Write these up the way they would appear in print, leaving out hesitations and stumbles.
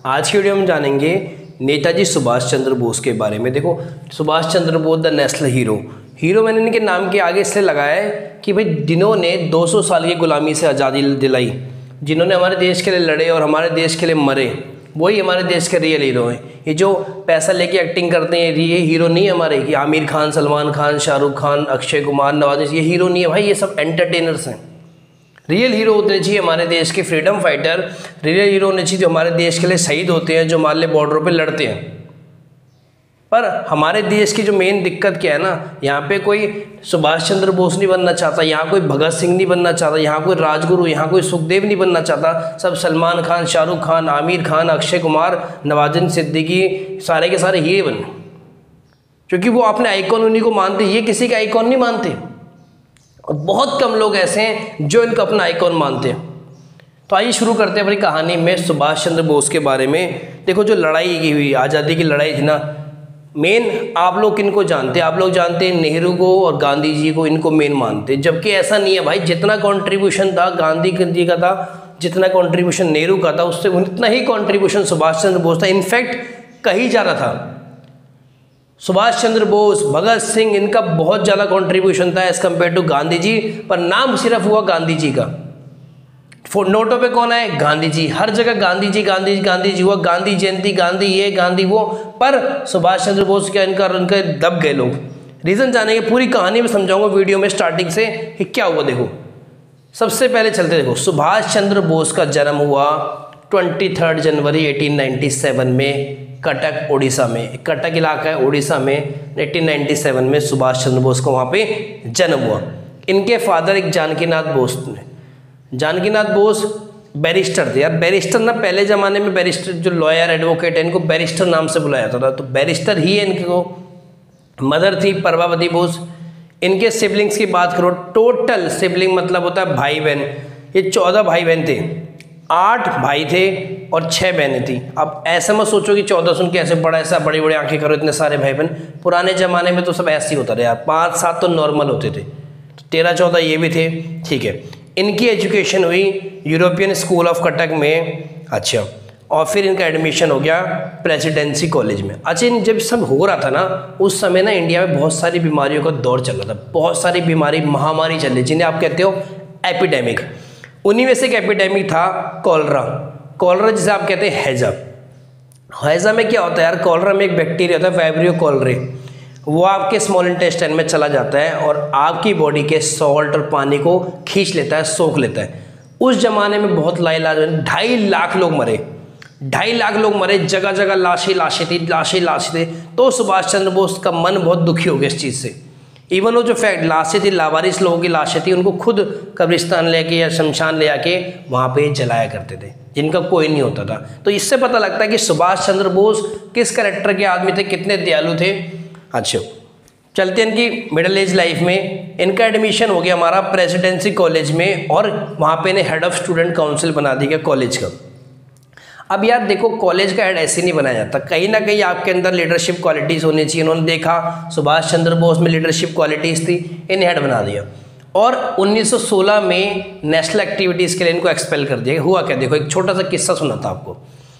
आज की वीडियो में जानेंगे नेताजी सुभाष चंद्र बोस के बारे में। देखो, Subhash Chandra Bose the national hero मैंने इनके नाम के आगे इसलिए लगाया है कि भाई जिन्होंने 200 साल की गुलामी से आज़ादी दिलाई, जिन्होंने हमारे देश के लिए लड़े और हमारे देश के लिए मरे, वही हमारे देश के रियल हीरो हैं। ये जो पैसा लेके एक्टिंग करते हैं ये हीरो नहीं है हमारे, कि आमिर खान, सलमान खान, शाहरुख खान, अक्षय कुमार, नवाजुद्दीन, ये हीरो नहीं है भाई, ये सब एंटरटेनर्स हैं। रियल हीरो होने चाहिए हमारे देश के फ्रीडम फाइटर, रियल हीरो होने चाहिए जो हमारे देश के लिए शहीद होते हैं, जो हमारे लिए बॉर्डरों पे लड़ते हैं। पर हमारे देश की जो मेन दिक्कत क्या है ना, यहाँ पे कोई सुभाष चंद्र बोस नहीं बनना चाहता, यहाँ कोई भगत सिंह नहीं बनना चाहता, यहाँ कोई राजगुरु, यहाँ कोई सुखदेव नहीं बनना चाहता। सब सलमान खान, शाहरुख खान, आमिर खान, अक्षय कुमार, नवाजुद्दीन सिद्दीकी, सारे के सारे ये बने, क्योंकि वो अपने आइकॉन उन्हीं को मानते, ये किसी का आइकॉन नहीं मानते। और बहुत कम लोग ऐसे हैं जो इनको अपना आइकॉन मानते हैं। तो आइए शुरू करते हैं अपनी कहानी में सुभाष चंद्र बोस के बारे में। देखो, जो लड़ाई की हुई, आज़ादी की लड़ाई थी ना, मेन आप लोग किनको जानते हैं? आप लोग जानते हैं नेहरू को और गांधी जी को, इनको मेन मानते हैं। जबकि ऐसा नहीं है भाई, जितना कंट्रीब्यूशन था गांधी जी का था, जितना कंट्रीब्यूशन नेहरू का था, उससे उतना ही कंट्रीब्यूशन सुभाष चंद्र बोस था। इनफैक्ट कहीं जा रहा था, सुभाष चंद्र बोस, भगत सिंह, इनका बहुत ज़्यादा कंट्रीब्यूशन था as compare to Gandhi ji. पर नाम सिर्फ हुआ गांधी जी का। नोटों पे कौन है? गांधी जी। हर जगह गांधी जी गांधी जी गांधी जी हुआ, गांधी जयंती, गांधी ये, गांधी वो। पर सुभाष चंद्र बोस क्या इनका दब गए लोग। रीज़न जानेंगे, पूरी कहानी में समझाऊंगा वीडियो में स्टार्टिंग से कि क्या हुआ। देखो, सबसे पहले चलते, देखो सुभाष चंद्र बोस का जन्म हुआ 23 जनवरी 1897 में कटक, उड़ीसा में। कटक इलाका है उड़ीसा में। 1897 में सुभाष चंद्र बोस को वहाँ पे जन्म हुआ। इनके फादर एक जानकीनाथ बोस थे। जानकीनाथ बोस बैरिस्टर थे। यार बैरिस्टर ना, पहले ज़माने में बैरिस्टर जो लॉयर एडवोकेट है, इनको बैरिस्टर नाम से बुलाया जाता था, तो बैरिस्टर ही है इनको। मदर थी प्रभावती बोस। इनके सिबलिंग्स की बात करो, टोटल सिबलिंग मतलब होता है भाई बहन, ये 14 भाई बहन थे। 8 भाई थे और 6 बहनें थी। अब ऐसा मत सोचो कि 14 सुन के ऐसे बड़ा, ऐसा बड़ी बड़ी आंखें करो, इतने सारे भाई बहन। पुराने ज़माने में तो सब ऐसे ही होता था यार, 5-7 तो नॉर्मल होते थे, 13-14 ये भी थे, ठीक है। इनकी एजुकेशन हुई यूरोपियन स्कूल ऑफ कटक में। अच्छा, और फिर इनका एडमिशन हो गया प्रेसिडेंसी कॉलेज में। अच्छा, जब सब हो रहा था ना, उस समय ना इंडिया में बहुत सारी बीमारियों का दौर चल रहा था, बहुत सारी बीमारी, महामारी चल रही, जिन्हें आप कहते हो एपिडेमिक। उन्हीं में से एक एपिडेमिक था कॉलरा, जिसे आप कहते हैं हैजा में क्या होता है यार, कॉलरा में एक बैक्टीरिया होता है वाइब्रियो कॉलरे, वो आपके स्मॉल इंटेस्टाइन में चला जाता है और आपकी बॉडी के सॉल्ट और पानी को खींच लेता है, सोख लेता है। उस जमाने में बहुत लाइलाज, 2.5 लाख लोग मरे, 2.5 लाख लोग मरे, जगह जगह लाशें थी। तो सुभाष चंद्र बोस का मन बहुत दुखी हो गया इस चीज़ से। इवन वो जो लाशें थी, लावारिस लोगों की लाशें थी, उनको खुद कब्रिस्तान ले आके या शमशान ले आके वहाँ पे जलाया करते थे, जिनका कोई नहीं होता था। तो इससे पता लगता है कि सुभाष चंद्र बोस किस कैरेक्टर के आदमी थे, कितने दयालु थे। अच्छा, चलते हैं इनकी मिडिल एज लाइफ में। इनका एडमिशन हो गया हमारा प्रेसिडेंसी कॉलेज में, और वहाँ पे इन्हें हेड ऑफ स्टूडेंट काउंसिल बना दिया कॉलेज का। अब यार देखो, कॉलेज का हेड ऐसे नहीं बनाया जाता, कहीं ना कहीं आपके अंदर लीडरशिप क्वालिटीज़ होनी चाहिए। उन्होंने देखा सुभाष चंद्र बोस में लीडरशिप क्वालिटीज़ थी, इन्हें हेड बना दिया। और 1916 में नेशनल एक्टिविटीज़ के लिए इनको एक्सपेल कर दिया। हुआ क्या, देखो एक छोटा सा किस्सा सुनाता आपको।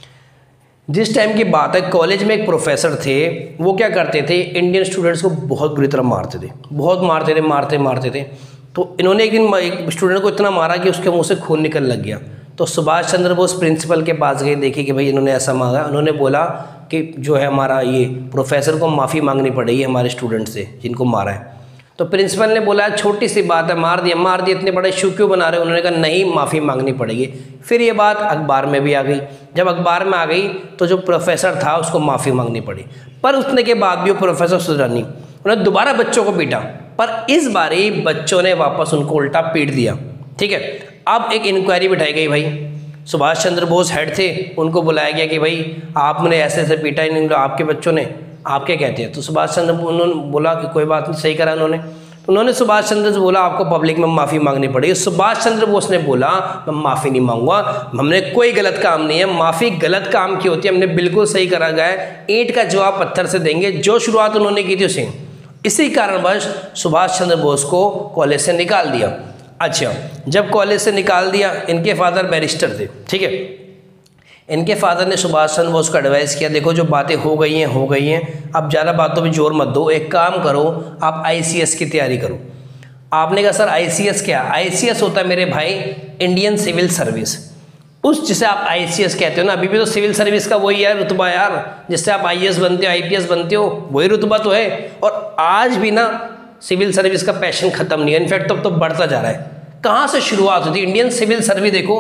जिस टाइम की बात है, कॉलेज में एक प्रोफेसर थे, वो क्या करते थे, इंडियन स्टूडेंट्स को बहुत बुरी तरह मारते थे, मारते थे। तो इन्होंने एक दिन एक स्टूडेंट को इतना मारा कि उसके मुंह से खून निकल लग गया। तो सुभाष चंद्र बोस प्रिंसिपल के पास गए, देखे कि भाई इन्होंने ऐसा मांगा। उन्होंने बोला कि जो है हमारा ये प्रोफेसर को माफ़ी मांगनी पड़ेगी हमारे स्टूडेंट से जिनको मारा है। तो प्रिंसिपल ने बोला छोटी सी बात है, मार दिया, इतने बड़े इशू क्यों बना रहे हो? उन्होंने कहा नहीं, माफ़ी मांगनी पड़ेगी। फिर ये बात अखबार में भी आ गई। जब अखबार में आ गई तो जो प्रोफेसर था उसको माफ़ी मांगनी पड़ी। पर उतने के बाद भी वो प्रोफेसर सुधरा नहीं, उन्होंने दोबारा बच्चों को पीटा। पर इस बार ही बच्चों ने वापस उनको उल्टा पीट दिया, ठीक है। अब एक इंक्वायरी बिठाई गई भाई, सुभाष चंद्र बोस हेड थे, उनको बुलाया गया कि भाई आपने ऐसे पीटा, आपके बच्चों ने, आप क्या कहते हैं? तो सुभाष चंद्र उन्होंने बोला कि कोई बात नहीं, सही करा उन्होंने। तो उन्होंने सुभाष चंद्र से बोला आपको पब्लिक में माफ़ी मांगनी पड़ेगी। सुभाष चंद्र बोस ने बोला मैं माफ़ी नहीं मांगूंगा, हमने कोई गलत काम नहीं है, माफ़ी गलत काम की होती है, हमने बिल्कुल सही करा गया है, ईंट का जवाब पत्थर से देंगे। जो शुरुआत उन्होंने की थी उसे, इसी कारणवश सुभाष चंद्र बोस को कॉलेज से निकाल दिया। अच्छा, जब कॉलेज से निकाल दिया, इनके फादर बैरिस्टर थे, ठीक है। इनके फादर ने सुभाष चंद्र बोस को एडवाइस किया, देखो जो बातें हो गई हैं, अब ज़्यादा बातों पे जोर मत दो, एक काम करो आप आईसीएस की तैयारी करो। आपने कहा सर आईसीएस क्या? आईसीएस होता है मेरे भाई इंडियन सिविल सर्विस, उस जिसे आप आईसीएस कहते हो ना, अभी भी तो सिविल सर्विस का वही है रुतबा यार, जिससे आप आईएएस बनते हो, आईपीएस बनते हो, वही रुतबा तो है। और आज भी ना सिविल सर्विस का पैशन खत्म नहीं है, इनफैक्ट अब तो बढ़ता जा रहा है। कहाँ से शुरुआत हुई थी इंडियन सिविल सर्विस? देखो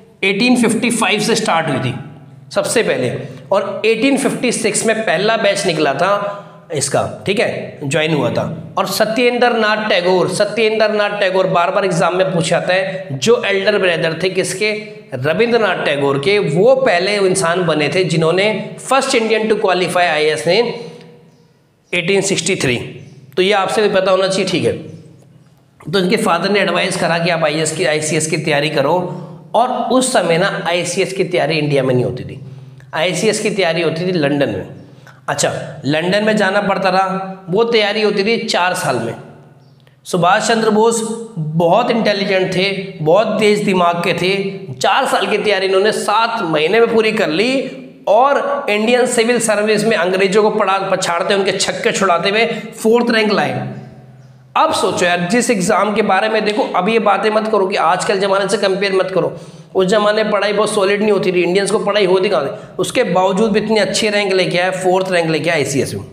1855 से स्टार्ट हुई थी सबसे पहले, और 1856 में पहला बैच निकला था इसका, ठीक है, ज्वाइन हुआ था। और सत्येंद्रनाथ टैगोर बार बार एग्जाम में पूछा जाता है, जो एल्डर ब्रदर थे किसके? रविंद्रनाथ टैगोर के। वो पहले इंसान बने थे जिन्होंने first Indian to qualify IAS ने 1863। तो ये आपसे भी पता होना चाहिए, ठीक है। तो इनके फादर ने एडवाइस करा कि आप आईसीएस की तैयारी करो, और उस समय ना आईसीएस की तैयारी इंडिया में नहीं होती थी, आईसीएस की तैयारी होती थी लंदन में। अच्छा, लंदन में जाना पड़ता था, वो तैयारी होती थी 4 साल में। सुभाष चंद्र बोस बहुत इंटेलिजेंट थे, बहुत तेज दिमाग के थे, 4 साल की तैयारी इन्होंने 7 महीने में पूरी कर ली, और इंडियन सिविल सर्विस में अंग्रेजों को पछाड़ते, उनके छक्के छुड़ाते हुए 4th रैंक लाए। अब सोचो यार, जिस एग्जाम के बारे में देखो, अब ये बातें मत करो कि आजकल ज़माने से कंपेयर मत करो, उस ज़माने में पढ़ाई बहुत सॉलिड नहीं होती थी, इंडियंस को पढ़ाई होती कहाँ थी, उसके बावजूद भी इतनी अच्छी रैंक लेके आए, 4th रैंक लेके आए आईसीएस में।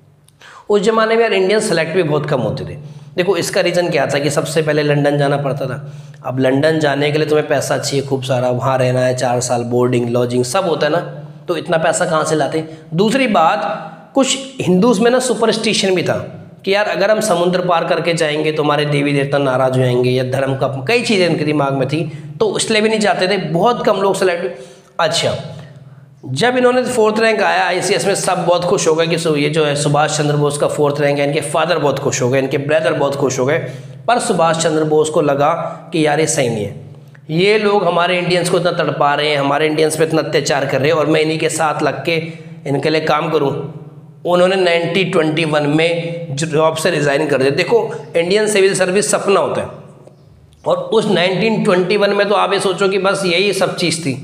उस ज़माने में यार इंडियन सेलेक्ट भी बहुत कम होते थे। देखो इसका रीज़न क्या था कि सबसे पहले लंदन जाना पड़ता था। अब लंदन जाने के लिए तुम्हें पैसा चाहिए खूब सारा, वहाँ रहना है 4 साल, बोर्डिंग लॉजिंग सब होता है ना, तो इतना पैसा कहाँ से लाते। दूसरी बात, कुछ हिंदूज में ना सुपरस्टिशन भी था कि यार अगर हम समुद्र पार करके जाएंगे तो हमारे देवी देवता नाराज हो जाएंगे, या धर्म का कई चीज़ें उनके दिमाग में थी, तो इसलिए भी नहीं जाते थे, बहुत कम लोग सेलेक्ट। अच्छा, जब इन्होंने 4th रैंक आया आईसीएस में, सब बहुत खुश हो गए कि ये जो है सुभाष चंद्र बोस का 4th रैंक है। इनके फादर बहुत खुश हो गए, इनके ब्रदर बहुत खुश हो गए, पर सुभाष चंद्र बोस को लगा कि यार ये सही नहीं है, ये लोग हमारे इंडियंस को इतना तड़पा रहे हैं, हमारे इंडियंस पे इतना अत्याचार कर रहे हैं, और मैं इन्हीं के साथ लग के इनके लिए काम करूँ। उन्होंने 1921 में जॉब से रिज़ाइन कर दिया। देखो इंडियन सिविल सर्विस सपना होता है, और उस 1921 में तो आप ये सोचो कि बस यही सब चीज़ थी।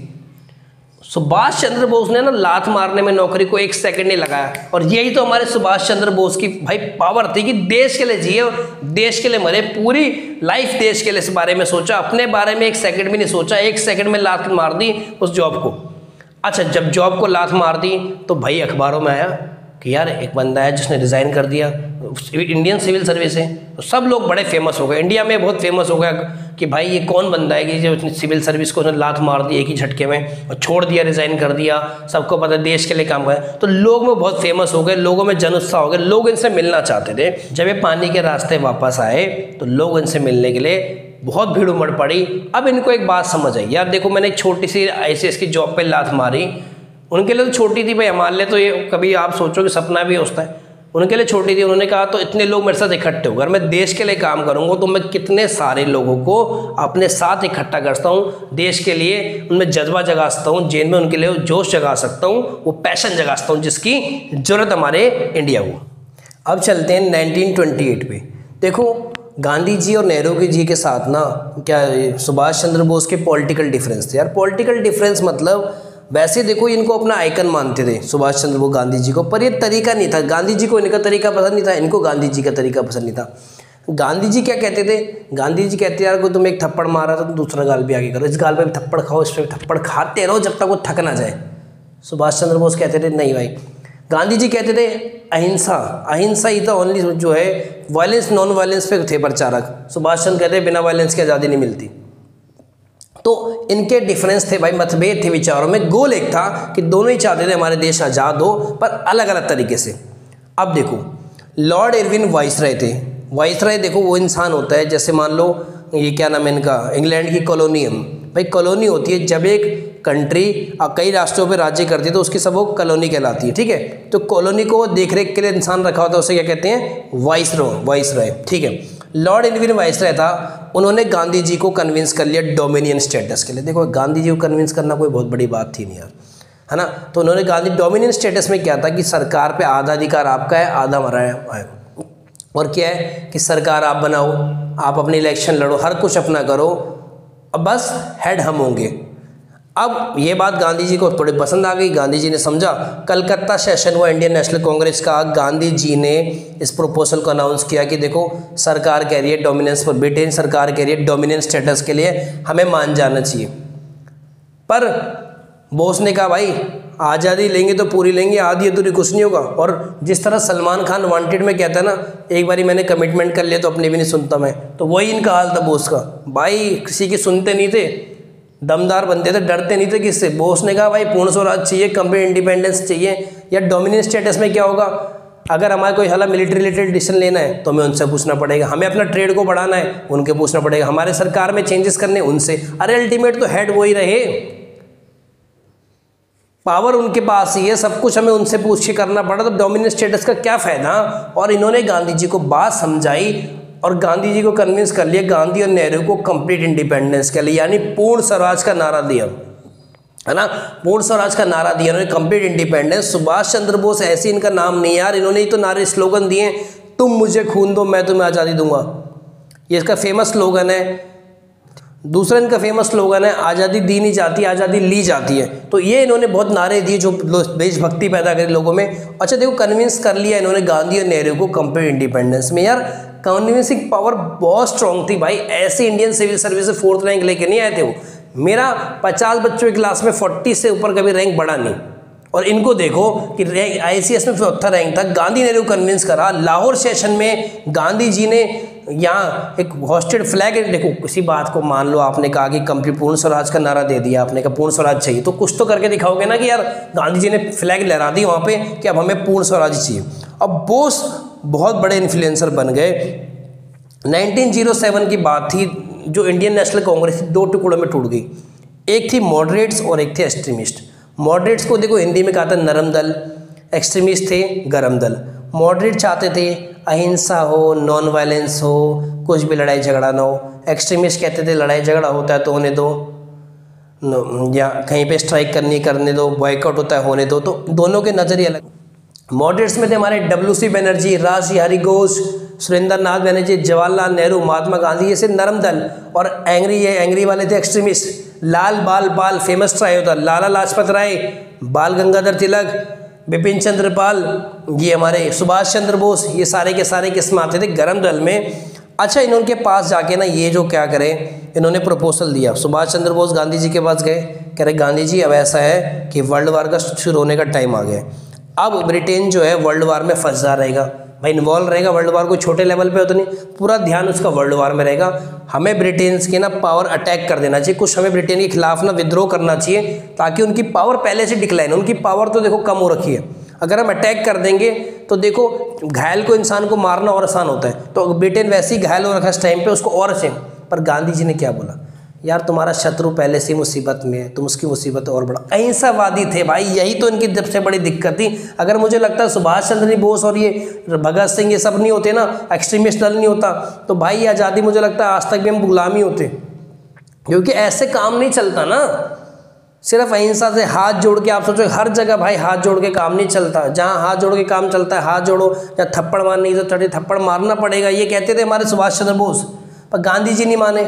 सुभाष चंद्र बोस ने ना लात मारने में नौकरी को 1 सेकंड नहीं लगाया, और यही तो हमारे सुभाष चंद्र बोस की भाई पावर थी कि देश के लिए जिए, देश के लिए मरे, पूरी लाइफ देश के लिए इस बारे में सोचा, अपने बारे में 1 सेकंड भी नहीं सोचा, 1 सेकंड में लात मार दी उस जॉब को। अच्छा, जब जॉब को लात मार दी तो भाई अखबारों में आया कि यार एक बंदा है जिसने रिज़ाइन कर दिया, इंडियन सिविल सर्विस है, तो सब लोग बड़े फेमस हो गए, इंडिया में बहुत फेमस हो गया कि भाई ये कौन बंदा है कि जो सिविल सर्विस को उसने लात मार दी एक ही झटके में, और छोड़ दिया, रिज़ाइन कर दिया, सबको पता है देश के लिए काम करे। तो लोग में बहुत फेमस हो गए, लोगों में जन उत्साह हो गया, लोग इनसे मिलना चाहते थे। जब ये पानी के रास्ते वापस आए तो लोग इनसे मिलने के लिए बहुत भीड़ उमड़ पड़ी। अब इनको एक बात समझ आई, यार देखो मैंने एक छोटी सी आईसीएस की जॉब पर लात मारी, उनके लिए तो छोटी थी भाई, हमारे लिए तो ये कभी आप सोचो कि सपना भी होता है, उनके लिए छोटी थी। उन्होंने कहा तो इतने लोग मेरे साथ इकट्ठे हो, अगर मैं देश के लिए काम करूंगा तो मैं कितने सारे लोगों को अपने साथ इकट्ठा करता हूँ, देश के लिए उनमें जज्बा जगा सकता हूँ, जेल में उनके लिए जोश जगा सकता हूँ, वो पैशन जगा सकता हूँ जिसकी ज़रूरत हमारे इंडिया को। अब चलते हैं 1928 पे। देखो गांधी जी और नेहरू जी के साथ ना क्या सुभाष चंद्र बोस के पॉलिटिकल डिफरेंस थे यार। पॉलिटिकल डिफरेंस मतलब वैसे देखो इनको अपना आइकन मानते थे सुभाष चंद्र बोस गांधी जी को, पर ये तरीका नहीं था, गांधी जी को इनका तरीका पसंद नहीं था, इनको गांधी जी का तरीका पसंद नहीं था। गांधी जी क्या कहते थे? गांधी जी कहते यार को तुम एक थप्पड़ मारा तो दूसरा गाल भी आगे करो, इस गाल पे भी थप्पड़ खाओ, इस पर भी थप्पड़ खाते रहो जब तक वो थक ना जाए। सुभाष चंद्र बोस कहते थे नहीं भाई। गांधी जी कहते थे अहिंसा, अहिंसा ही तो ओनली जो है वायलेंस नॉन वायलेंस पे थे प्रचारक। सुभाष चंद्र कहते बिना वायलेंस की आज़ादी नहीं मिलती। तो इनके डिफरेंस थे भाई, मतभेद थे विचारों में। गोल एक था कि दोनों ही चाहते थे हमारे देश आज़ाद हो, पर अलग अलग तरीके से। अब देखो लॉर्ड इरविन वाइसरॉय थे। वाइसरॉय देखो वो इंसान होता है जैसे मान लो ये क्या नाम है इनका, इंग्लैंड की कॉलोनियम। भाई कॉलोनी होती है जब एक कंट्री कई राष्ट्रों पे राज्य करती है तो उसकी सब वो कॉलोनी कहलाती है, ठीक है। तो कॉलोनी को देख रेख के लिए इंसान रखा होता है, उसे क्या कहते हैं? वाइसरॉय, ठीक है। लॉर्ड इरविन वाइसरॉय था, उन्होंने गांधी जी को कन्विंस कर लिया डोमिनियन स्टेटस के लिए। देखो गांधी जी को कन्विंस करना कोई बहुत बड़ी बात थी नहीं यार, है ना। तो उन्होंने गांधी डोमिनियन स्टेटस में क्या था कि सरकार पे आधा अधिकार आपका है, आधा हमारा है, और क्या है कि सरकार आप बनाओ, आप अपने इलेक्शन लड़ो, हर कुछ अपना करो, अब बस हेड हम होंगे। अब ये बात गांधी जी को थोड़ी पसंद आ गई। गांधी जी ने समझा, कलकत्ता सेशन हुआ इंडियन नेशनल कांग्रेस का। गांधी जी ने इस प्रपोजल को अनाउंस किया कि देखो सरकार कह रही है डोमिनेंस फॉर ब्रिटेन, सरकार कह रही है डोमिनेंस स्टेटस के लिए हमें मान जाना चाहिए। पर बोस ने कहा भाई आज़ादी लेंगे तो पूरी लेंगे, आधी अधूरी कुछ नहीं होगा। और जिस तरह सलमान खान वांटेड में कहता है ना, एक बारी मैंने कमिटमेंट कर लिया तो अपने भी नहीं सुनता मैं, तो वही इनका हाल था बोस का। भाई किसी की सुनते नहीं थे, दमदार बनते थे, डरते नहीं थे किससे। बोस ने कहा भाई पूर्ण स्वराज चाहिए, कंप्लीट इंडिपेंडेंस चाहिए, या डोमिनेंस स्टेटस में क्या होगा, अगर हमारे कोई हाला मिलिट्री रिलेटेड डिसीजन लेना है तो हमें उनसे पूछना पड़ेगा, हमें अपना ट्रेड को बढ़ाना है उनके पूछना पड़ेगा, हमारे सरकार में चेंजेस करने उनसे। अरे अल्टीमेट तो हेड वही रहे, पावर उनके पास ही है, सब कुछ हमें उनसे पूछ के करना पड़ा, तो डोमिनेंस स्टेटस का क्या फायदा। और इन्होंने गांधी जी को बात समझाई और गांधी जी को कन्विंस कर लिया, गांधी और नेहरू को कंप्लीट इंडिपेंडेंस के लिए, यानी पूर्ण स्वराज का नारा दिया, है ना, पूर्ण स्वराज का नारा दिया इन्होंने, कंप्लीट इंडिपेंडेंस। सुभाष चंद्र बोस ऐसे इनका नाम नहीं यार, इन्होंने ही तो नारे स्लोगन दिए, तुम मुझे खून दो मैं तुम्हें आज़ादी दूंगा, ये इसका फेमस स्लोगन है। दूसरा इनका फेमस स्लोगन है, आज़ादी दी नहीं जाती आज़ादी ली जाती है। तो ये इन्होंने बहुत नारे दिए जो देशभक्ति पैदा करी लोगों में। अच्छा देखो कन्विंस कर लिया इन्होंने गांधी और नेहरू को कंप्लीट इंडिपेंडेंस में। यार कन्विंसिंग पावर बहुत स्ट्रांग थी भाई, ऐसे इंडियन सिविल सर्विस से 4th रैंक लेके नहीं आए थे वो। मेरा 50 बच्चों की क्लास में 40 से ऊपर कभी रैंक बढ़ा नहीं, और इनको देखो कि ICS में 4था रैंक था। गांधी नेहरू कन्विंस करा। लाहौर सेशन में गांधी जी ने यहाँ एक हॉस्टेड फ्लैग, देखो किसी बात को मान लो आपने कहा कि कंप्लीट पूर्ण स्वराज का नारा दे दिया, आपने कहा पूर्ण स्वराज चाहिए, तो कुछ तो करके दिखाओगे ना कि यार गांधी जी ने फ्लैग लहरा दी वहाँ पे कि अब हमें पूर्ण स्वराज चाहिए। अब बोस बहुत बड़े इन्फ्लुएंसर बन गए। 1907 की बात थी, जो इंडियन नेशनल कांग्रेस 2 टुकड़ों में टूट गई, एक थी मॉडरेट्स और एक थे एक्सट्रीमिस्ट। मॉडरेट्स को देखो हिंदी में कहा था नरम दल, एक्सट्रीमिस्ट थे गरम दल। मॉडरेट चाहते थे अहिंसा हो, नॉन वायलेंस हो, कुछ भी लड़ाई झगड़ा ना हो। एक्सट्रीमिस्ट कहते थे लड़ाई झगड़ा होता है तो होने दो, या कहीं पे स्ट्राइक करने दो, बॉयकॉट होता है होने दो। तो दोनों के नज़रिए अलग। मॉडरेट्स में थे हमारे WC बनर्जी, राजबिहारी घोष, सुरेंद्र नाथ बनर्जी, जवाहरलाल नेहरू, महात्मा गांधी, ये से नरम दल। और एंग्री वाले थे एक्सट्रीमिस्ट। लाल बाल पाल फेमस ट्राई होता, लाला लाजपत राय, बाल गंगाधर तिलक, बिपिन चंद्र पाल, ये हमारे सुभाष चंद्र बोस, ये सारे के सारे किस्म आते थे गरम दल में। अच्छा इनके पास जाके ना ये जो क्या करें, इन्होंने प्रपोजल दिया। सुभाष चंद्र बोस गांधी जी के पास गए, कह रहे गांधी जी अब ऐसा है कि वर्ल्ड वार का शुरू होने का टाइम आ गया, अब ब्रिटेन जो है वर्ल्ड वार में फंस जा रहेगा, भाई इन्वॉल्व रहेगा वर्ल्ड वार, कोई छोटे लेवल पे होता नहीं, पूरा ध्यान उसका वर्ल्ड वार में रहेगा। हमें ब्रिटेन के ना पावर अटैक कर देना चाहिए, कुछ हमें ब्रिटेन के खिलाफ ना विद्रोह करना चाहिए, ताकि उनकी पावर पहले से डिक्लाइन, उनकी पावर तो देखो कम हो रखी है, अगर हम अटैक कर देंगे तो देखो घायल को इंसान को मारना और आसान होता है, तो ब्रिटेन वैसे ही घायल हो रखा है इस टाइम पे, उसको और अच्छे। पर गांधी जी ने क्या बोला, यार तुम्हारा शत्रु पहले से मुसीबत में है, तुम उसकी मुसीबत और बड़ा। अहिंसावादी थे भाई, यही तो इनकी सबसे बड़ी दिक्कत थी। अगर मुझे लगता है सुभाष चंद्र बोस और ये भगत सिंह ये सब नहीं होते ना, एक्सट्रीमिस्ट दल नहीं होता, तो भाई आज़ादी मुझे लगता है आज तक भी हम गुलामी होते, क्योंकि ऐसे काम नहीं चलता ना। सिर्फ अहिंसा से हाथ जोड़ के, आप सोचो हर जगह भाई हाथ जोड़ के काम नहीं चलता, जहाँ हाथ जोड़ के काम चलता है हाथ जोड़ो, या थप्पड़ मारने की तो चढ़े थप्पड़ मारना पड़ेगा, ये कहते थे हमारे सुभाष चंद्र बोस, पर गांधी जी नहीं माने।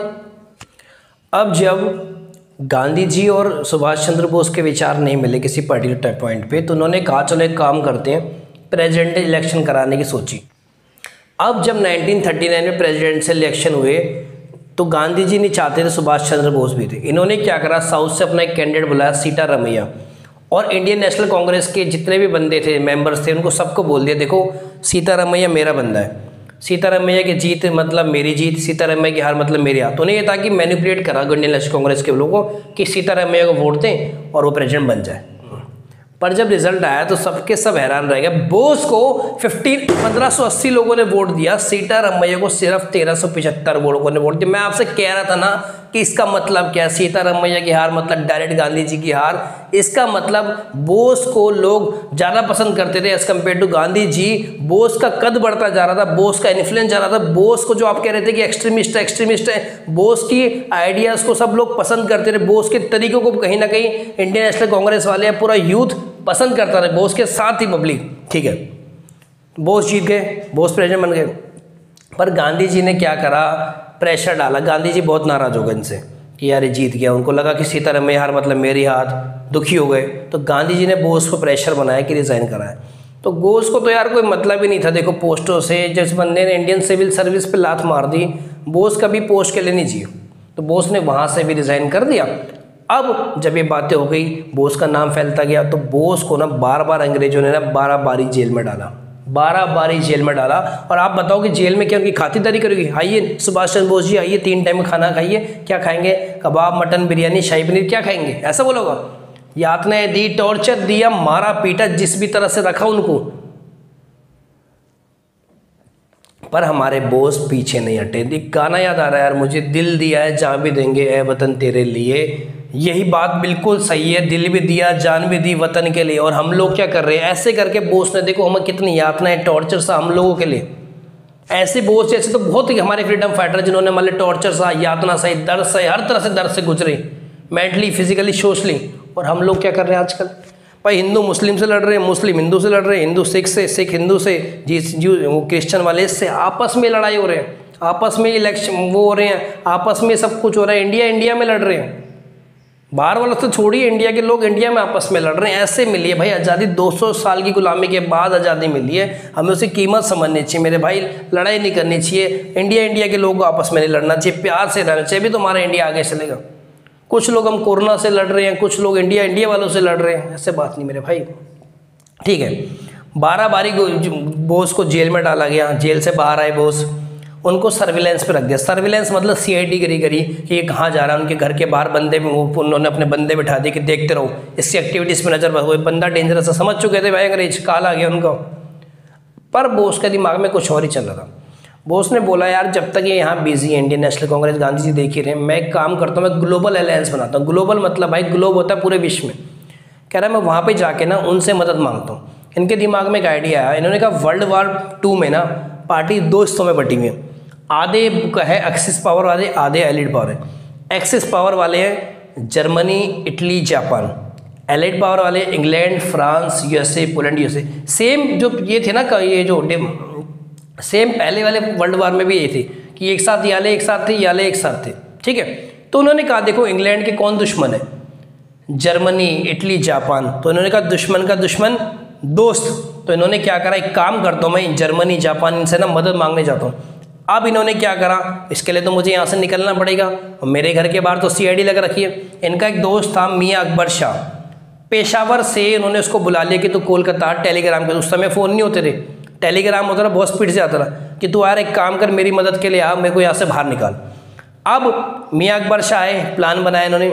अब जब गांधी जी और सुभाष चंद्र बोस के विचार नहीं मिले किसी पर्टिकुलर पॉइंट पे, तो उन्होंने कहा चलो एक काम करते हैं, प्रेसिडेंट इलेक्शन कराने की सोची। अब जब 1939 में प्रेसिडेंशियल इलेक्शन हुए तो गांधी जी नहीं चाहते थे, सुभाष चंद्र बोस भी थे। इन्होंने क्या करा, साउथ से अपना एक कैंडिडेट बुलाया सीतारामैया, और इंडियन नेशनल कांग्रेस के जितने भी बंदे थे, मेंबर्स थे, उनको सबको बोल दिया देखो सीतारामैया मेरा बंदा है, सीतारामैया की जीत मतलब मेरी जीत, सीतारामैया की हार मतलब मेरी हार। तो उन्हें ये था कि मैनिपुलेट करा इंडियन नेशनल कांग्रेस के लोगों को कि सीतारामैया को वोट दें और वो प्रेसिडेंट बन जाए। पर जब रिजल्ट आया तो सबके सब हैरान रह गए। बोस को 1580 लोगों ने वोट दिया, सीतारामैया को सिर्फ 1375 लोगों ने वोट दिया। मैं आपसे कह रहा था ना कि इसका मतलब क्या, सीतारामैया की हार मतलब डायरेक्ट गांधी जी की हार। इसका मतलब बोस को लोग ज़्यादा पसंद करते थे as compare to Gandhi ji. Bose का कद बढ़ता जा रहा था, बोस का इन्फ्लुएंस जा रहा था। बोस को जो आप कह रहे थे कि एक्सट्रीमिस्ट है, बोस की आइडियाज़ को सब लोग पसंद करते थे, बोस के तरीकों को कहीं ना कहीं इंडियन नेशनल कांग्रेस वाले या पूरा यूथ पसंद करता रहे, बोस के साथ ही पब्लिक। ठीक है, बोस जीत गए, बोस प्रेसिडेंट बन गए। पर गांधी जी ने क्या करा, प्रेशर डाला। गांधी जी बहुत नाराज हो गए इनसे कि यार ये जीत गया। उनको लगा कि सीताराम में हार मतलब मेरी हाथ, दुखी हो गए। तो गांधी जी ने बोस को प्रेशर बनाया कि रिज़ाइन कराए। तो बोस को तो यार कोई मतलब ही नहीं था। देखो पोस्टों से, जिस बंदे ने इंडियन सिविल सर्विस पे लात मार दी, बोस कभी पोस्ट के लिए नहीं जिए। तो बोस ने वहाँ से भी रिज़ाइन कर दिया। अब जब ये बातें हो गई, बोस का नाम फैलता गया, तो बोस को ना बार बार अंग्रेजों ने ना 12 बारी जेल में डाला, 12 बारी जेल में डाला। और आप बताओ कि जेल में क्या उनकी खातिरदारी करेगी? आइए सुभाष चंद्र बोस जी, आइए 3 टाइम खाना खाइए। क्या खाएंगे? कबाब, मटन, बिरयानी, शाही पनीर, क्या खाएंगे? ऐसा बोलोगा? यातनाएं दी, टॉर्चर दिया, मारा पीटा, जिस भी तरह से रखा उनको, पर हमारे बोस पीछे नहीं हटे। एक गाना याद आ रहा है यार मुझे, दिल दिया है जान भी देंगे ए वतन तेरे लिए। यही बात बिल्कुल सही है, दिल भी दिया जान भी दी वतन के लिए। और हम लोग क्या कर रहे हैं? ऐसे करके बोस ने देखो हमें कितनी यातनाएं, टॉर्चर सा हम लोगों के लिए। ऐसे बोस जैसे तो बहुत ही हमारे फ्रीडम फाइटर जिन्होंने हमारे टॉर्चर सा, यातना सही, दर्द से, हर तरह से दर्द से गुजरे, मेंटली, फिजिकली, सोशली। और हम लोग क्या कर रहे हैं आजकल? भाई हिंदू मुस्लिम से लड़ रहे हैं, मुस्लिम हिंदू से लड़ रहे हैं, हिंदू सिख से, सिख हिंदू से, जो क्रिश्चियन वाले इससे आपस में लड़ाई हो रहे हैं, आपस में इलेक्शन वो हो रहे हैं, आपस में सब कुछ हो रहा है। इंडिया में लड़ रहे हैं। बाहर वाला तो छोड़िए, इंडिया के लोग इंडिया में आपस में लड़ रहे हैं। ऐसे मिली है भाई आज़ादी, 200 साल की गुलामी के बाद आज़ादी मिली है, हमें उसकी कीमत समझनी चाहिए मेरे भाई। लड़ाई नहीं करनी चाहिए, इंडिया के लोगों को आपस में नहीं लड़ना चाहिए, प्यार से रहना चाहिए, भी तो हमारा इंडिया आगे चलेगा। कुछ लोग हम कोरोना से लड़ रहे हैं, कुछ लोग इंडिया वालों से लड़ रहे हैं, ऐसे बात नहीं मेरे भाई। ठीक है, 12 बारी बोस को जेल में डाला गया, जेल से बाहर आए बोस, उनको सर्विलेंस पे रख दिया। सर्विलेंस मतलब CID करी कि ये कहाँ जा रहा है। उनके घर के बाहर बंदे, उन्होंने अपने बंदे बिठा दिए कि देखते रहो, इसकी एक्टिविटीज़ पे नज़र रखो। कोई बंदा डेंजरस है, समझ चुके थे भाई अंग्रेज, काल आ गया उनको। पर बोस के दिमाग में कुछ और ही चल रहा था। बोस ने बोला यार जब तक ये यहाँ बिजी है, इंडियन नेशनल कांग्रेस, गांधी जी देख ही रहे हैं, मैं एक काम करता हूँ, मैं ग्लोबल अलायंस बनाता हूँ। ग्लोबल मतलब भाई ग्लोब होता है पूरे विश्व में। कह रहा है मैं वहाँ पे जाके ना उनसे मदद मांगता हूँ। इनके दिमाग में एक आइडिया आया, इन्होंने कहा World War II में ना पार्टी 2 हिस्सों में बटी हुई है। आधे है एक्सिस पावर वाले, आधे एलिड पावर है। एक्सिस पावर वाले हैं Germany, Italy, Japan. Allied power वाले England, France, USA, Poland, USA। Same जो ये थे ना, ये जो सेम पहले वाले वर्ल्ड वार में भी ये थे कि एक साथ याले एक साथ थे, याले एक साथ थे। ठीक है, तो उन्होंने कहा देखो इंग्लैंड के कौन दुश्मन है? Germany, Italy, Japan. तो इन्होंने कहा दुश्मन का दुश्मन दोस्त। तो इन्होंने क्या करा, एक काम करता हूँ मैं जर्मनी, जापान, इनसे ना मदद मांगने जाता हूँ। अब इन्होंने क्या करा, इसके लिए तो मुझे यहाँ से निकलना पड़ेगा, और मेरे घर के बाहर तो CID लग रखी है। इनका एक दोस्त था मियाँ अकबर शाह, पेशावर से उन्होंने उसको बुला लिया कि तू कोलकाता, टेलीग्राम के उस समय फ़ोन नहीं होते थे, टेलीग्राम होता था, बहुत स्पीड से आता था कि तू यार एक काम कर, मेरी मदद के लिए आ, मेरे को यहाँ से बाहर निकाल। अब मियाँ अकबर शाह आए, प्लान बनाया इन्होंने,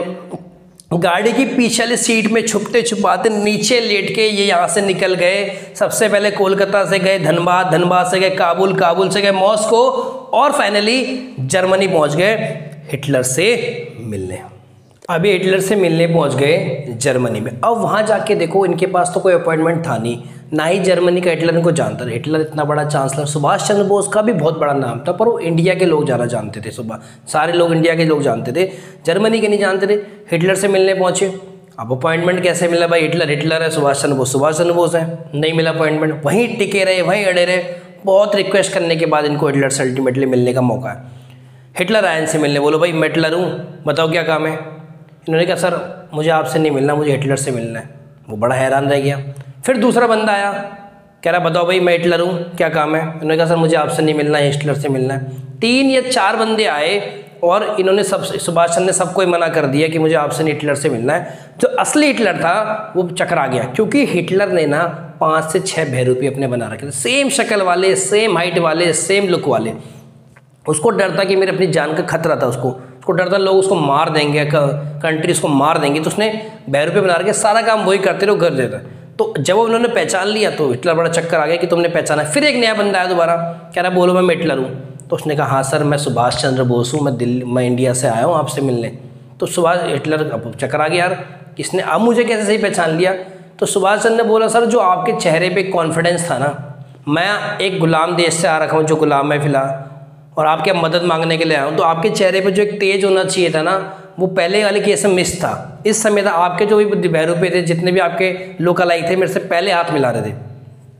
गाड़ी की पीछे वाली सीट में छुपते छुपाते नीचे लेट के ये यहाँ से निकल गए। सबसे पहले कोलकाता से गए धनबाद, धनबाद से गए काबुल, काबुल से गए मॉस्को, और फाइनली जर्मनी पहुँच गए हिटलर से मिलने। अभी हिटलर से मिलने पहुँच गए जर्मनी में। अब वहाँ जाके देखो इनके पास तो कोई अपॉइंटमेंट था नहीं, ना ही जर्मनी का हिटलर इनको जानता था। हिटलर इतना बड़ा चांसलर, सुभाष चंद्र बोस का भी बहुत बड़ा नाम था, पर वो इंडिया के लोग ज़्यादा जानते थे। सारे लोग इंडिया के लोग जानते थे, जर्मनी के नहीं जानते थे। हिटलर से मिलने पहुँचे। अब अपॉइंटमेंट कैसे मिला भाई? हिटलर है, सुभाष चंद्र बोस है, नहीं मिला अपॉइंटमेंट, वहीं टिके रहे, वहीं अड़े रहे। बहुत रिक्वेस्ट करने के बाद इनको हिटलर से अल्टीमेटली मिलने का मौका है। हिटलर आए इनसे मिलने, बोलो भाई मैं हिटलर हूँ, बताओ क्या काम है? इन्होंने कहा सर मुझे आपसे नहीं मिलना, मुझे हिटलर से मिलना है। वो बड़ा हैरान रह गया। फिर दूसरा बंदा आया, कह रहा बताओ भाई मैं हिटलर हूँ, क्या काम है? इन्होंने कहा सर मुझे आपसे नहीं मिलना है, हिटलर से मिलना है। 3 या 4 बंदे आए और इन्होंने सुभाष चंद्र ने सबको मना कर दिया कि मुझे आपसे नहीं, हिटलर से मिलना है। जो असली हिटलर था वो चकरा गया, क्योंकि हिटलर ने ना 5 से 6 बहरूपी अपने बना रखे थे, सेम शक्ल वाले, सेम हाइट वाले, सेम लुक वाले। उसको डर था कि मेरे अपनी जान का खतरा था, उसको डर था लोग उसको मार देंगे, कंट्री उसको मार देंगे। तो उसने बहरूपी बना के सारा काम वही करते रहे, घर देता। तो जब उन्होंने पहचान लिया तो हिटलर बड़ा चक्कर आ गया कि तुमने पहचाना। फिर एक नया बंदा आया दोबारा, कह रहा बोलो मैं हिटलर हूँ। तो उसने कहा हाँ सर मैं सुभाष चंद्र बोस हूँ, मैं इंडिया से आया हूँ आपसे मिलने। तो हिटलर अब चक्कर आ गया यार, किसने अब मुझे कैसे सही पहचान लिया? तो सुभाष चंद्र ने बोला सर जो आपके चेहरे पे कॉन्फिडेंस था ना, मैं एक गुलाम देश से आ रखा हूँ जो गुलाम है फिलहाल, और आपके मदद मांगने के लिए आया हूँ। तो आपके चेहरे पे जो एक तेज होना चाहिए था ना, वो पहले वाले केस में मिस था। इस समय था आपके जो भी बहरूपे थे, जितने भी आपके लोकल आई थे, मेरे से पहले हाथ मिला रहे थे।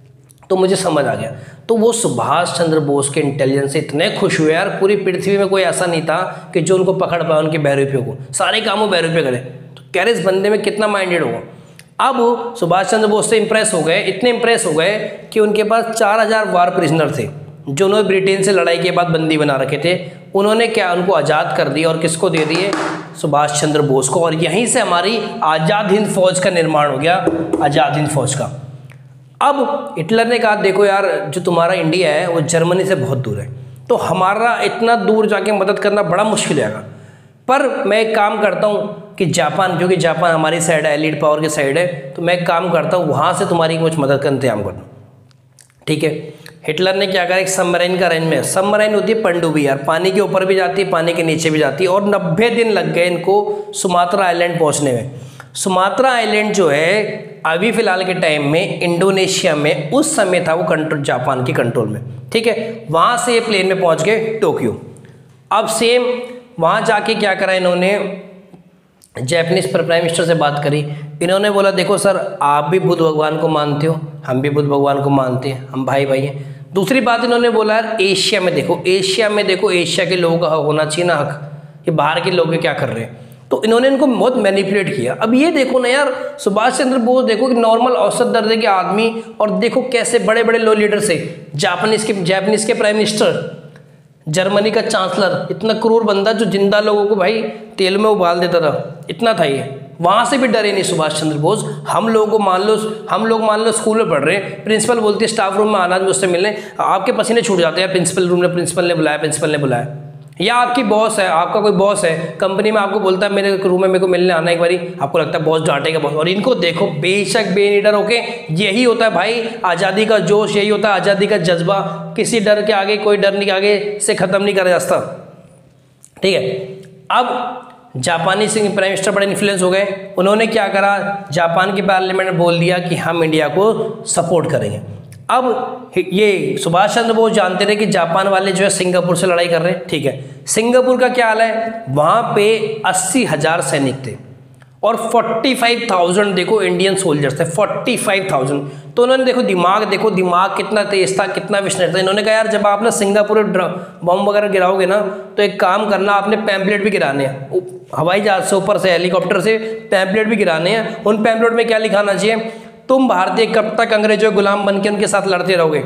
तो मुझे समझ आ गया। तो वो सुभाष चंद्र बोस के इंटेलिजेंस से इतने खुश हुए यार, पूरी पृथ्वी में कोई ऐसा नहीं था कि जो उनको पकड़ पाए उनके बहरूपियों को, सारे काम वो बहरूपे करे। तो कह रहे इस बंदे में कितना माइंडेड होगा। अब सुभाष चंद्र बोस से इंप्रेस हो गए, इतने इंप्रेस हो गए कि उनके पास 4000 वार प्रिजनर थे जो उन्होंने ब्रिटेन से लड़ाई के बाद बंदी बना रखे थे। उन्होंने क्या उनको आज़ाद कर दिया और किसको दे दिए? सुभाष चंद्र बोस को। और यहीं से हमारी आज़ाद हिंद फौज का निर्माण हो गया, आज़ाद हिंद फौज का। अब हिटलर ने कहा देखो यार, जो तुम्हारा इंडिया है वो जर्मनी से बहुत दूर है, तो हमारा इतना दूर जाके मदद करना बड़ा मुश्किल जाएगा। पर मैं एक काम करता हूँ कि जापान, क्योंकि जापान हमारी साइड है, एलिड पावर की साइड है, तो मैं एक काम करता हूँ वहाँ से तुम्हारी कुछ मदद का इंतजाम कर दूँ। ठीक है, हिटलर ने क्या करा, एक सबमरीन का अरेंज में, सबमरीन होती है पनडुब्बी यार, पानी के ऊपर भी जाती है, पानी के नीचे भी जाती है, और 90 दिन लग गए इनको सुमात्रा आइलैंड पहुँचने में। सुमात्रा आइलैंड जो है अभी फ़िलहाल के टाइम में इंडोनेशिया में, उस समय था वो कंट्रोल जापान के कंट्रोल में। ठीक है, वहाँ से ये प्लेन में पहुँच गए टोक्यो। अब सेम वहाँ जाके क्या करा इन्होंने, जैपनीज प्राइम मिनिस्टर से बात करी। इन्होंने बोला देखो सर, आप भी बुद्ध भगवान को मानते हो, हम भी बुद्ध भगवान को मानते हैं, हम भाई भाई हैं। दूसरी बात इन्होंने बोला यार एशिया में देखो, एशिया में देखो, एशिया के लोगों का हक होना चाहिए ना, हक, ये बाहर के लोग क्या कर रहे हैं। तो इन्होंने इनको बहुत मैनिपुलेट किया। अब ये देखो ना यार, सुभाष चंद्र बोस देखो कि नॉर्मल औसत दर्जे के आदमी, और देखो कैसे बड़े बड़े लो लीडर से, जापानीज के प्राइम मिनिस्टर, जर्मनी का चांसलर, इतना क्रूर बंदा जो जिंदा लोगों को भाई तेल में उबाल देता था, इतना था ये। वहाँ से भी डरे नहीं सुभाष चंद्र बोस। हम लोग मान लो स्कूल में पढ़ रहे हैं, प्रिंसिपल बोलती है स्टाफ रूम में आना, उससे मिलने, आपके पसीने छूट जाते हैं, प्रिंसिपल ने बुलाया। या आपकी बॉस है, आपका कोई बॉस है कंपनी में, आपको बोलता है मेरे रूम में मेरे को मिलने आना एक बारी, आपको लगता है बॉस डांटेगा बॉस। और इनको देखो बेशक बेनिडर होके, यही होता है भाई आज़ादी का जोश, यही होता है आज़ादी का जज्बा। किसी डर के आगे, कोई डर नहीं के आगे से ख़त्म नहीं करा जा सकता। ठीक है, अब जापानी से प्राइम मिनिस्टर बड़े इन्फ्लुएंस हो गए। उन्होंने क्या करा, जापान की पार्लियामेंट में बोल दिया कि हम इंडिया को सपोर्ट करेंगे। अब ये सुभाष चंद्र बोस जानते थे कि जापान वाले जो है सिंगापुर से लड़ाई कर रहे हैं। ठीक है, सिंगापुर का क्या हाल है, वहाँ पे 80,000 सैनिक थे और 45,000 देखो इंडियन सोल्जर्स थे, 45,000। तो उन्होंने देखो दिमाग कितना तेज था, कितना विशनरी था। इन्होंने कहा यार जब आप ना सिंगापुर बम वगैरह गिराओगे ना, तो एक काम करना, आपने पैम्पलेट भी गिराने हैं, हवाई जहाज से, ऊपर से, हेलीकॉप्टर से पैम्पलेट भी गिराने हैं। उन पैम्पलेट में क्या लिखाना चाहिए, तुम भारतीय कब तक अंग्रेजों गुलाम बन के उनके साथ लड़ते रहोगे।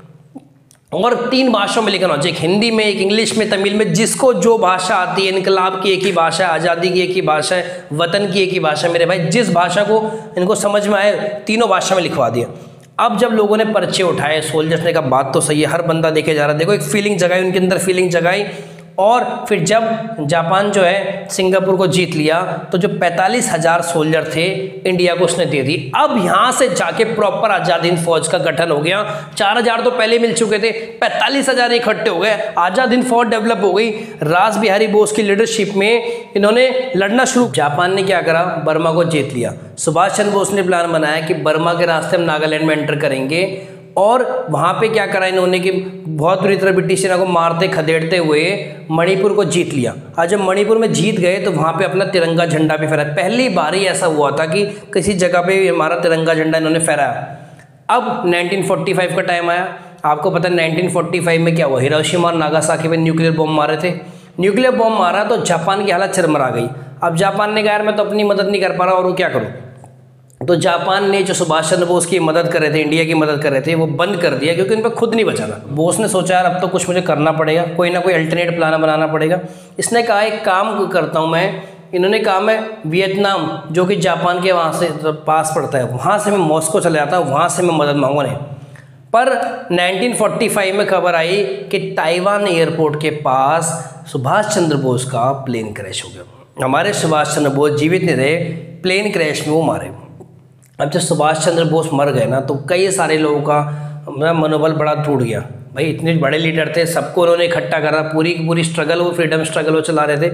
और 3 भाषाओं में लिखना चाहिए, एक हिंदी में, एक इंग्लिश में, तमिल में, जिसको जो भाषा आती है। इनकलाब की एक ही भाषा है, आज़ादी की एक ही भाषा है, वतन की एक ही भाषा है। मेरे भाई जिस भाषा को इनको समझ में आए, तीनों भाषा में लिखवा दिया। अब जब लोगों ने पर्चे उठाए, सोल्जर्स ने कहा बात तो सही है, हर बंदा देखे जा रहा है, देखो एक फीलिंग जगाई, उनके अंदर फीलिंग जगाई। और फिर जब जापान जो है सिंगापुर को जीत लिया, तो जो 45,000 सोल्जर थे इंडिया को उसने दे दी। अब यहाँ से जाके प्रॉपर आज़ाद हिंद फौज का गठन हो गया। 4,000 तो पहले मिल चुके थे, 45,000 इकट्ठे हो गए, आज़ाद हिंद फौज डेवलप हो गई। रास बिहारी बोस की लीडरशिप में इन्होंने लड़ना शुरू। जापान ने क्या करा, बर्मा को जीत लिया। सुभाष चंद्र बोस ने प्लान बनाया कि बर्मा के रास्ते हम नागालैंड में एंटर करेंगे, और वहाँ पे क्या करा इन्होंने कि बहुत बुरी तरह ब्रिटिश सेना को मारते खदेड़ते हुए मणिपुर को जीत लिया। और जब मणिपुर में जीत गए तो वहाँ पे अपना तिरंगा झंडा भी फहराया। पहली बार ही ऐसा हुआ था कि किसी जगह पे हमारा तिरंगा झंडा इन्होंने फहराया। अब 1945 का टाइम आया। आपको पता है 1945 में क्या हुआ, हिरोशिमा और नागासाकी में न्यूक्लियर बॉम्ब मारे थे। न्यूक्लियर बॉम्ब मारा तो जापान की हालत चरमरा गई। अब जापान ने कहा यार मैं तो अपनी मदद नहीं कर पा रहा, और वो क्या करूँ। तो जापान ने जो सुभाष चंद्र बोस की मदद कर रहे थे, इंडिया की मदद कर रहे थे, वो बंद कर दिया, क्योंकि उन पर खुद नहीं बचा था। बोस ने सोचा यार अब तो कुछ मुझे करना पड़ेगा, कोई ना कोई अल्टरनेट प्लान बनाना पड़ेगा। इसने कहा एक काम करता हूँ मैं, इन्होंने कहा मैं वियतनाम जो कि जापान के वहाँ से पास पड़ता है, वहाँ से मैं मॉस्को चले जाता हूँ, वहाँ से मैं मदद मांगूंगा नहीं। पर 1945 में खबर आई कि ताइवान एयरपोर्ट के पास सुभाष चंद्र बोस का प्लेन क्रैश हो गया। हमारे सुभाष चंद्र बोस जीवित नहीं रहे, प्लेन क्रैश में वो मारे। अब जब सुभाष चंद्र बोस मर गए ना, तो कई सारे लोगों का मनोबल बड़ा टूट गया। भाई इतने बड़े लीडर थे, सबको उन्होंने इकट्ठा करा, पूरी स्ट्रगल, वो फ्रीडम स्ट्रगल वो चला रहे थे।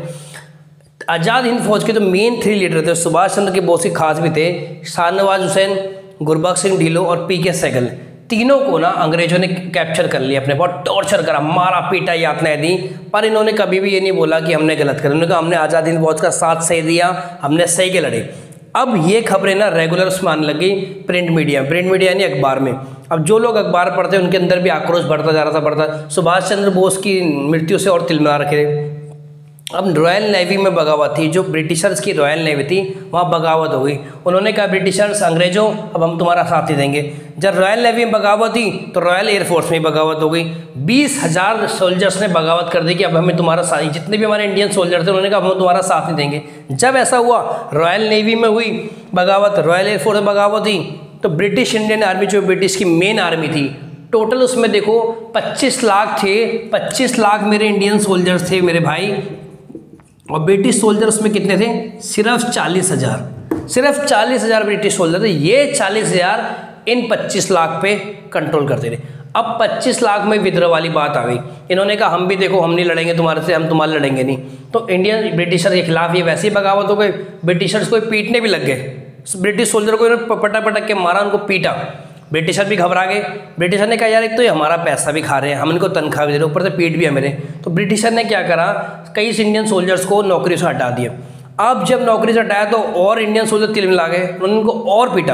आज़ाद हिंद फौज के जो मेन 3 लीडर थे, सुभाष चंद्र के बोस के खास भी थे, शाहनवाज हुसैन, गुरबख्श सिंह ढीलों और पीके सहगल। तीनों को ना अंग्रेजों ने कैप्चर कर लिया, अपने बहुत टॉर्चर करा, मारा पीटा, यातनाएं दी। पर इन्होंने कभी भी ये नहीं बोला कि हमने गलत करा। उन्होंने कहा हमने आज़ाद हिंद फौज का साथ सही दिया, हमने सही के लड़े। अब ये खबरें ना रेगुलर उसमें आने लगी प्रिंट मीडिया यानी अखबार में। अब जो लोग अखबार पढ़ते हैं उनके अंदर भी आक्रोश बढ़ता जा रहा था। सुभाष चंद्र बोस की मृत्यु से और तिलमिला रखे। अब रॉयल नेवी में बगावत थी, जो ब्रिटिशर्स की रॉयल नेवी थी वहाँ बगावत हो गई। उन्होंने कहा ब्रिटिशर्स, अंग्रेजों, अब हम तुम्हारा साथ ही देंगे। जब रॉयल नेवी में बगावत थी तो रॉयल एयरफोर्स में बगावत हो गई। 20,000 सोल्जर्स ने बगावत कर दी कि अब हमें तुम्हारा साथ, जितने भी हमारे इंडियन सोल्जर थे उन्होंने कहा हम तुम्हारा साथ नहीं देंगे। जब ऐसा हुआ, रॉयल नेवी में हुई बगावत, रॉयल एयरफोर्स में बगावत थी, तो ब्रिटिश इंडियन आर्मी, जो ब्रिटिश की मेन आर्मी थी, टोटल उसमें देखो 25 लाख थे। 25 लाख मेरे इंडियन सोल्जर्स थे मेरे भाई, और ब्रिटिश सोल्जर उसमें कितने थे? सिर्फ 40,000। सिर्फ 40,000 ब्रिटिश सोल्जर थे। ये 40,000 इन 25 लाख पे कंट्रोल करते थे। अब 25 लाख में विद्रोह वाली बात आ गई। इन्होंने कहा हम भी देखो, हम नहीं लड़ेंगे तुम्हारे से, हम तुम्हारे लड़ेंगे नहीं। तो इंडियन ब्रिटिशर के खिलाफ ये वैसी बगावत हो गई, ब्रिटिशर्स को पीटने भी लग गए। ब्रिटिश सोल्जर को इन्होंने पटक के मारा, उनको पीटा। ब्रिटिशर भी घबरा गए। ब्रिटिशर ने कहा यार एक तो ये हमारा पैसा भी खा रहे हैं, हम इनको तनख्वाह भी दे रहे हैं, ऊपर से पीट भी है मेरे। तो ब्रिटिशर ने क्या करा, कई इंडियन सोल्जर्स को नौकरी से हटा दिया। अब जब नौकरी से हटाया तो और इंडियन सोल्जर तिलमिला गए, उन्होंने उनको और पीटा।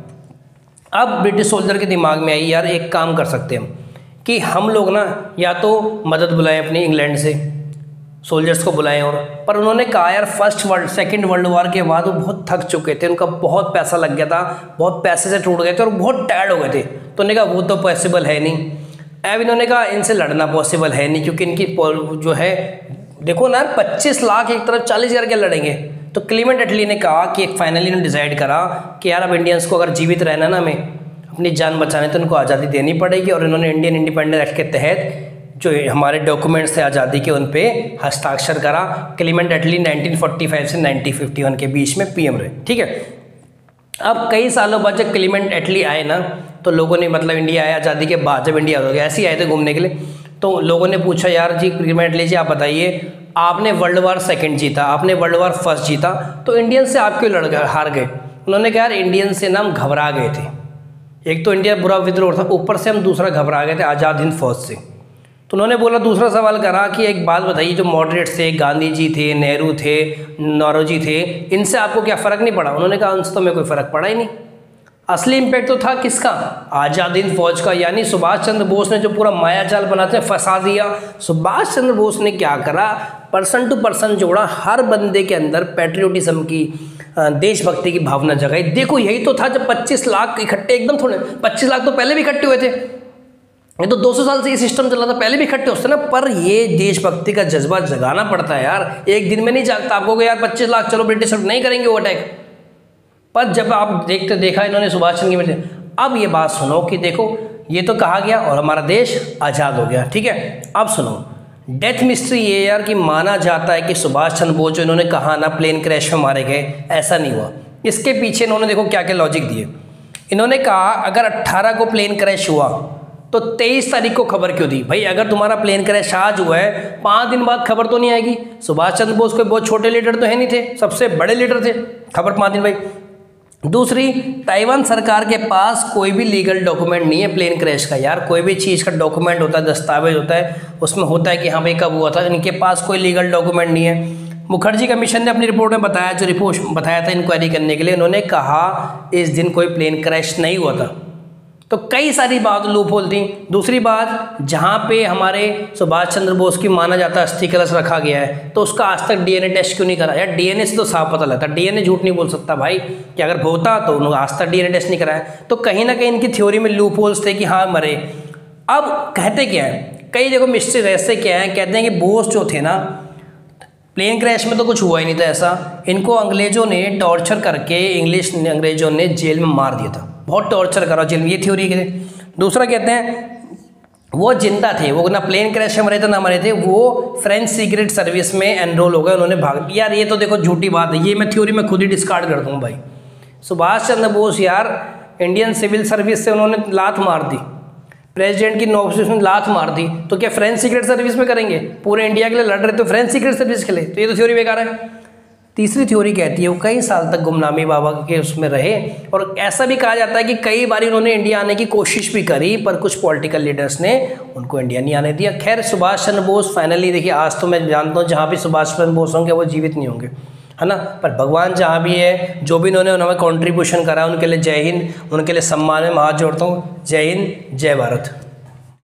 अब ब्रिटिश सोल्जर के दिमाग में आई यार एक काम कर सकते हैं हम, कि हम लोग ना या तो मदद बुलाएं अपनी इंग्लैंड से, सोल्जर्स को बुलाएं। और पर उन्होंने कहा यार सेकेंड वर्ल्ड वॉर के बाद वो बहुत थक चुके थे, उनका बहुत पैसा लग गया था, बहुत पैसे से टूट गए थे और बहुत टायर्ड हो गए थे। तो उन्होंने कहा वो तो पॉसिबल है नहीं। अब इन्होंने कहा इनसे लड़ना पॉसिबल है नहीं, क्योंकि इनकी जो है देखो ना 25 लाख एक तरफ, 40,000 के लड़ेंगे। तो क्लीमेंट एटली ने कहा कि एक फाइनली उन्होंने डिसाइड करा कि यार अब इंडियंस को अगर जीवित रहना ना, हमें अपनी जान बचाने तो उनको आज़ादी देनी पड़ेगी। और इन्होंने इंडियन इंडिपेंडेंस एक्ट के तहत जो हमारे डॉक्यूमेंट्स थे आज़ादी के, उन पे हस्ताक्षर करा। क्लीमेंट एटली 1945 से 1951 के बीच में पीएम रहे। ठीक है। अब कई सालों बाद जब क्लीमेंट एटली आए ना, तो लोगों ने, मतलब इंडिया आया आज़ादी के बाद, जब इंडिया हो गया, ऐसे ही आए थे घूमने के लिए, तो लोगों ने पूछा यार जी क्लीमेंट एटली जी आप बताइए, आपने वर्ल्ड वार सेकेंड जीता, आपने वर्ल्ड वार फर्स्ट जीता, तो इंडियन से आप क्यों हार गए? उन्होंने कहा यार इंडियन से ना हम घबरा गए थे। एक तो इंडिया बुरा विद्रोह था, ऊपर से हम दूसरा घबरा गए थे आज़ाद हिंद फौज से। तो उन्होंने बोला, दूसरा सवाल करा कि एक बात बताइए, जो मॉडरेट्स थे, गांधी जी थे, नेहरू थे, नौरोजी थे, इनसे आपको क्या फ़र्क नहीं पड़ा? उन्होंने कहा उनसे तो हमें कोई फ़र्क पड़ा ही नहीं। असली इम्पैक्ट तो था किसका? आज़ाद हिंद फौज का। यानी सुभाष चंद्र बोस ने जो पूरा मायाजाल बनाते फंसा दिया। सुभाष चंद्र बोस ने क्या करा, पर्सन टू पर्सन जोड़ा, हर बंदे के अंदर पैट्रियोटिज्म की, देशभक्ति की भावना जगाई। देखो यही तो था जब 25 लाख इकट्ठे, एकदम थोड़े 25 लाख तो पहले भी इकट्ठे हुए थे, ये तो 200 साल से ये सिस्टम चला था, पहले भी इकट्ठे होते ना। पर ये देशभक्ति का जज्बा जगाना पड़ता है यार, एक दिन में नहीं जागता। आपको यार 25 लाख चलो ब्रिटिश नहीं करेंगे वो अटैक, पर जब आप देखा इन्होंने सुभाष चंद्र की मृत्यु। अब ये बात सुनो कि देखो ये तो कहा गया और हमारा देश आज़ाद हो गया। ठीक है, अब सुनो डेथ मिस्ट्री ये यार कि माना जाता है कि सुभाष चंद्र बोस जो इन्होंने कहा ना प्लेन क्रैश में मारे गए, ऐसा नहीं हुआ। इसके पीछे इन्होंने देखो क्या क्या लॉजिक दिए। इन्होंने कहा अगर 18 को प्लेन क्रैश हुआ तो 23 तारीख को खबर क्यों दी? भाई अगर तुम्हारा प्लेन क्रैश आज हुआ है, 5 दिन बाद खबर तो नहीं आएगी। सुभाष चंद्र बोस कोई बहुत छोटे लीडर तो है नहीं थे, सबसे बड़े लीडर थे, खबर 5 दिन भाई। दूसरी, ताइवान सरकार के पास कोई भी लीगल डॉक्यूमेंट नहीं है प्लेन क्रैश का। यार कोई भी चीज़ का डॉक्यूमेंट होता है, दस्तावेज होता है, उसमें होता है कि हाँ भाई कब हुआ था। इनके पास कोई लीगल डॉक्यूमेंट नहीं है। मुखर्जी कमीशन ने अपनी रिपोर्ट में बताया, जो रिपोर्ट बताया था इंक्वायरी करने के लिए, उन्होंने कहा इस दिन कोई प्लेन क्रैश नहीं हुआ था। तो कई सारी बात लूप होल थी। दूसरी बात, जहाँ पे हमारे सुभाष चंद्र बोस की माना जाता है अस्थि कलश रखा गया है, तो उसका आज तक डीएनए टेस्ट क्यों नहीं करा? यार डीएनए से तो साफ पता लगता, डीएनए झूठ नहीं बोल सकता भाई, कि अगर होता तो उन्होंने आज तक डीएनए टेस्ट नहीं कराया। तो कहीं ना कहीं इनकी थ्योरी में लूप होल्स थे कि हाँ मरे। अब कहते क्या है, कई देखो मिस्ट्री रहस्य क्या है, कहते हैं कि बोस जो थे ना, प्लेन क्रैश में तो कुछ हुआ ही नहीं था ऐसा, इनको अंग्रेजों ने टॉर्चर करके, अंग्रेजों ने जेल में मार दिया था, बहुत टॉर्चर करा जेल में, ये थ्योरी के। दूसरा कहते हैं वो जिंदा थे, वो ना प्लेन क्रैश में मरे थे ना मरे थे, वो फ्रेंच सीक्रेट सर्विस में एनरोल हो गए, उन्होंने भाग। यार ये तो देखो झूठी बात है, ये मैं थ्योरी में खुद ही डिस्कार्ड कर दूँ भाई। सुभाष चंद्र बोस यार इंडियन सिविल सर्विस से उन्होंने लात मार दी, प्रेसिडेंट की नौकरी में लात मार दी, तो क्या फ्रेंच सीक्रेट सर्विस में करेंगे? पूरे इंडिया के लिए लड़ रहे तो फ्रेंच सीक्रेट सर्विस के लिए, तो ये तो थ्योरी बेकार है। तीसरी थ्योरी कहती है वो कई साल तक गुमनामी बाबा के उसमें रहे, और ऐसा भी कहा जाता है कि कई बार उन्होंने इंडिया आने की कोशिश भी करी, पर कुछ पॉलिटिकल लीडर्स ने उनको इंडिया नहीं आने दिया। खैर सुभाष चंद्र बोस फाइनली, देखिए आज तो मैं जानता हूँ जहाँ भी सुभाष चंद्र बोस होंगे वो जीवित नहीं होंगे, है ना। पर भगवान जहाँ भी है, जो भी इन्होंने उन्होंने कंट्रीब्यूशन करा, उनके लिए जय हिंद, उनके लिए सम्मान में हाथ जोड़ता हूँ। जय हिंद, जय भारत।